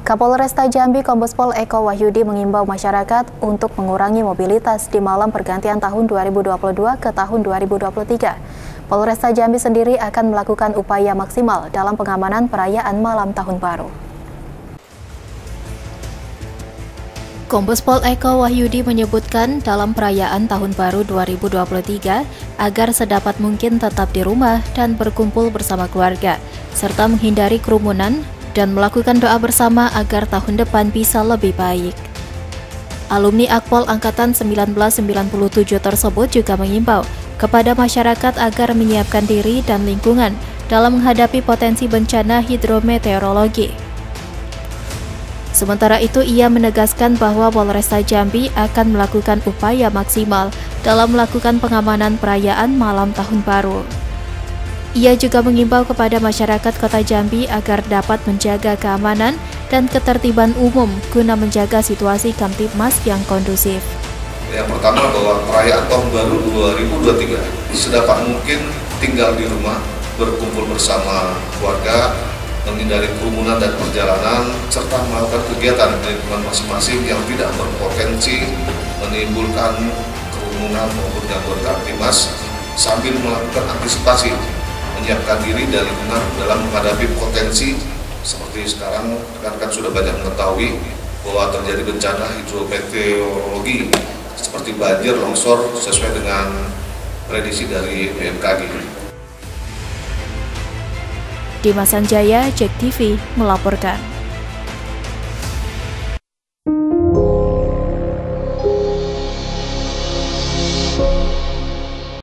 Kapolresta Jambi Kombes Pol Eko Wahyudi mengimbau masyarakat untuk mengurangi mobilitas di malam pergantian tahun 2022 ke tahun 2023. Polresta Jambi sendiri akan melakukan upaya maksimal dalam pengamanan perayaan malam tahun baru. Kombes Pol Eko Wahyudi menyebutkan dalam perayaan tahun baru 2023 agar sedapat mungkin tetap di rumah dan berkumpul bersama keluarga, serta menghindari kerumunan dan melakukan doa bersama agar tahun depan bisa lebih baik. Alumni Akpol Angkatan 1997 tersebut juga mengimbau kepada masyarakat agar menyiapkan diri dan lingkungan dalam menghadapi potensi bencana hidrometeorologi. Sementara itu, ia menegaskan bahwa Polresta Jambi akan melakukan upaya maksimal dalam melakukan pengamanan perayaan malam tahun baru. Ia juga mengimbau kepada masyarakat Kota Jambi agar dapat menjaga keamanan dan ketertiban umum guna menjaga situasi Kamtibmas yang kondusif. Yang pertama bahwa perayaan tahun baru 2023 sedapat mungkin tinggal di rumah, berkumpul bersama keluarga, menghindari kerumunan dan perjalanan, serta melakukan kegiatan di lingkungan masing-masing yang tidak berpotensi menimbulkan kerumunan maupun gangguan Kamtibmas, sambil melakukan antisipasi menyiapkan diri dan lingkungan dalam menghadapi potensi seperti sekarang rekan-rekan sudah banyak mengetahui bahwa terjadi bencana hidrometeorologi seperti banjir, longsor sesuai dengan prediksi dari BMKG. Dimas Sanjaya, JEK TV melaporkan.